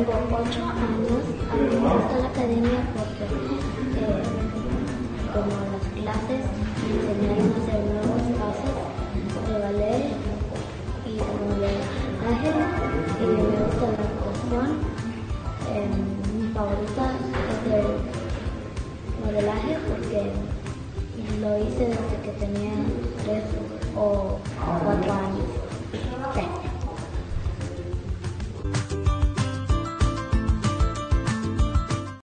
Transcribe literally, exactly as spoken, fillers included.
tengo ocho años. A mí me gusta la academia porque eh, como las clases me enseñaron a hacer nuevos pasos de ballet y como de ágil, y me gusta la actuación. Eh, mi favorita es el modelaje porque lo hice desde que tenía tres o cuatro años.